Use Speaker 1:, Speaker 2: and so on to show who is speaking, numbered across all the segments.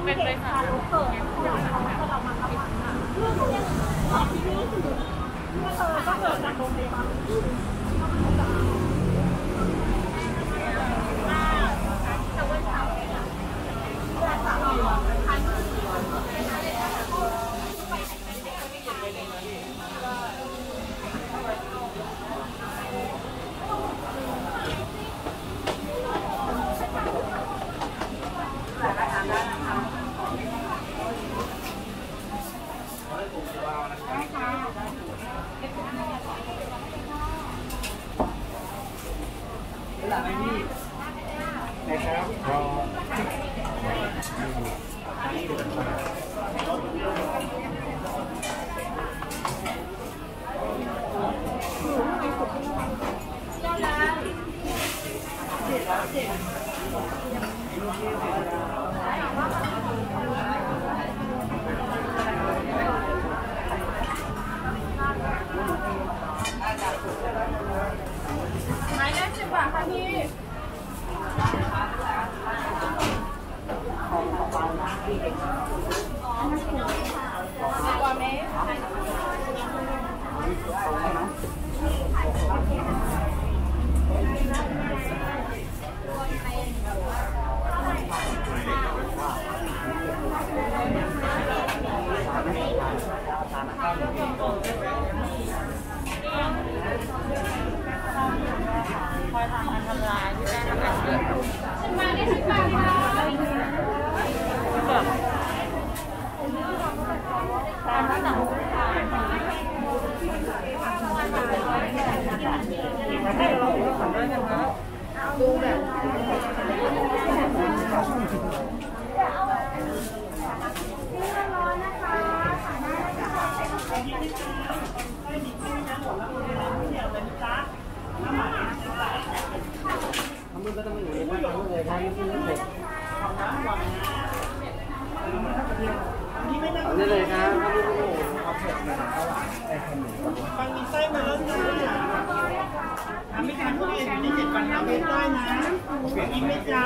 Speaker 1: เป็นเลยค่ะก็เกิดจากโรงพยาบาลไม้ละ10 บาทค่ะพี่กว่าไหมคอยทำอันทำลายที่ได้ทำงานเยอะฉันมาได้10 บาทค่ะแบบตามที่สั่งดูแบบมือก็ต้องอยู่ในบ้านเลยทางนี้ไม่เสร็จนี่เลยครับเขาเผ็ดนะฟังมีไส้มาแล้วนะทำไม่ทันทุเรียนอยู่ใน7 วันทำไม่ได้นะกินไม่จ้า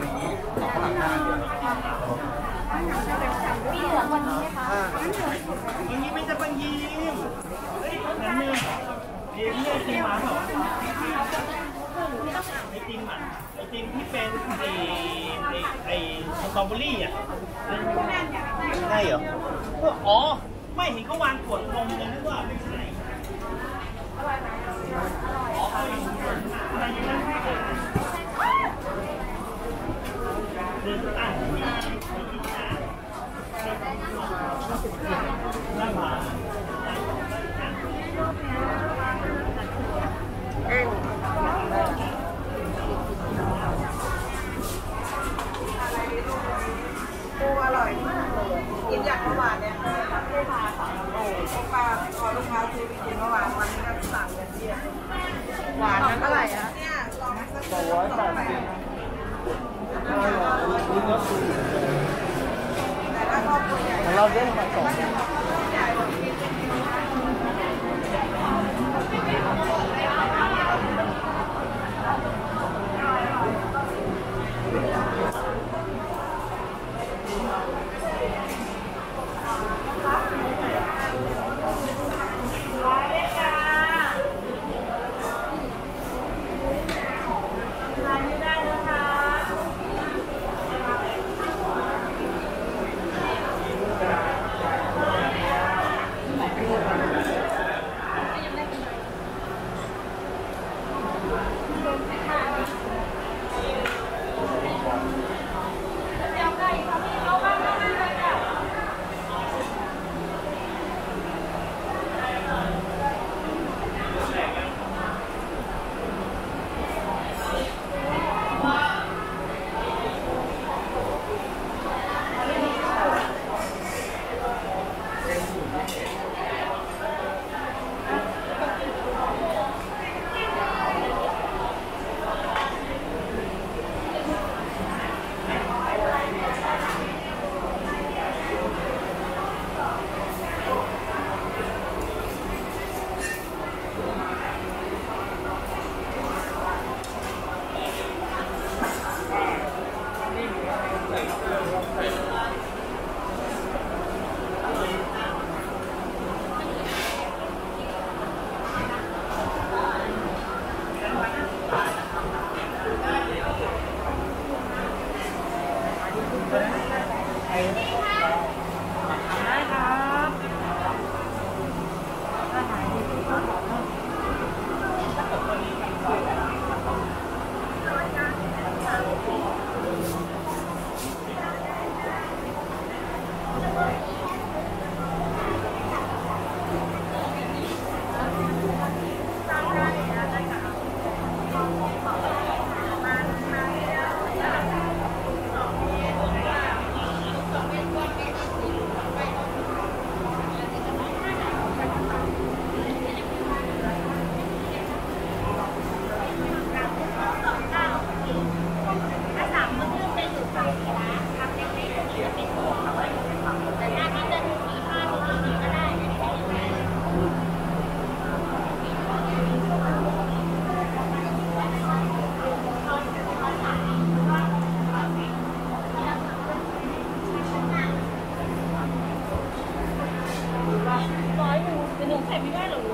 Speaker 1: มีเหลือวันนี้ไหมคะวันนี้ไม่จะปังยิ้มเฮ้ยนั่นเนี่ยยิ้มเนี่ยกินหมาเหรอไอติมอ่ะไอติมที่เป็นไอสตรอเบอรี่อ่ะใช่เหรออ๋อไม่เห็นเขาวางขวดนมเลยนึกว่าไม่ใช่เดินตามน่ามาปูอร่อยมากเลยกินอย่างเมื่อวานเนี่ยลูกค้าสั่งโอ้พอลูกค้าซื้อไปกินเมื่อวานวันนี้ก็สั่งกันเที่ยงหวานนั้นเท่าไหร่อะเนี่ย280แต่ถ้าครอบครัวใหญ่เราเล่นมา2เไม่ได้หรอ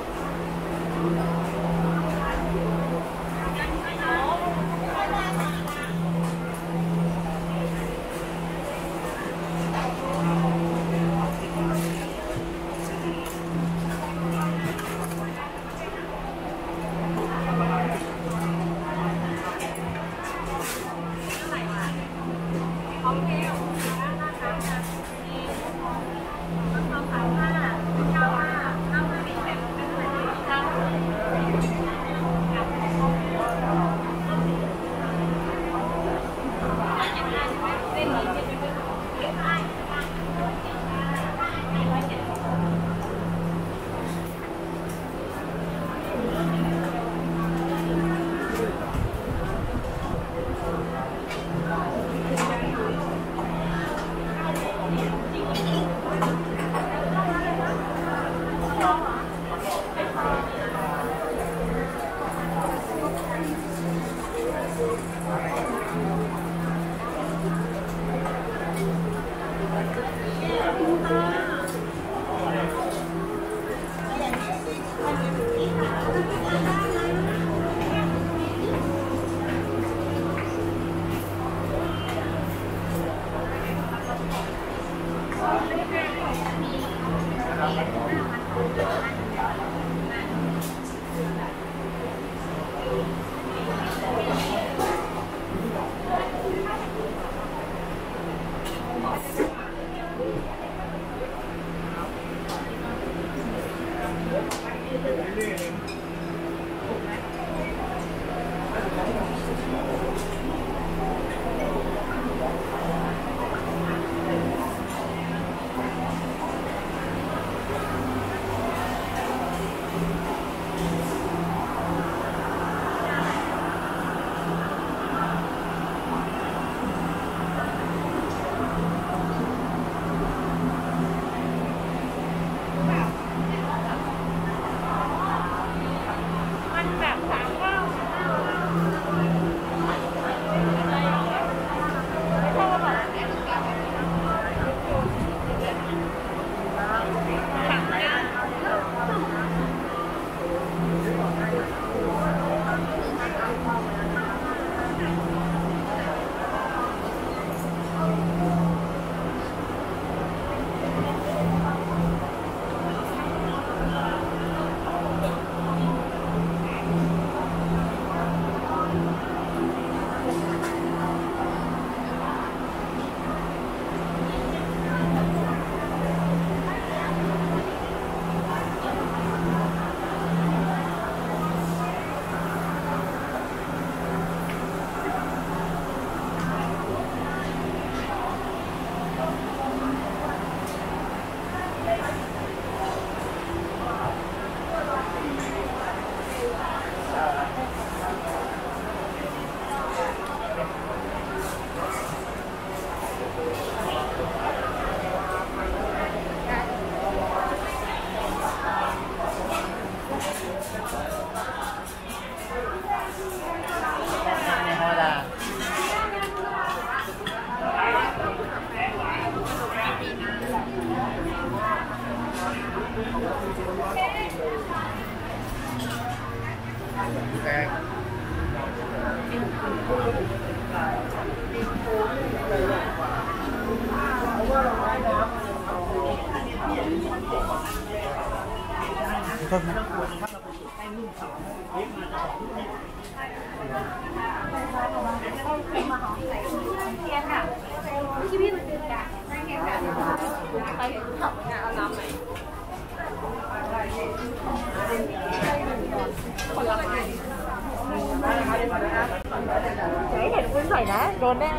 Speaker 1: เห็นคุณใส่นะโดนแน่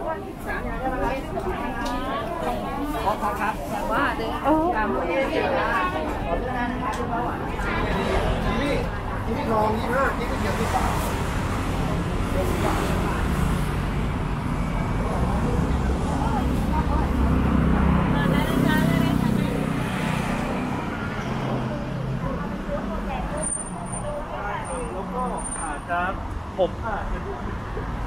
Speaker 1: ครับว่าเด็กตามนี่ลอง25นี่ก็เกี่ยวกับแล้วก็อาจจะผมอาจจะ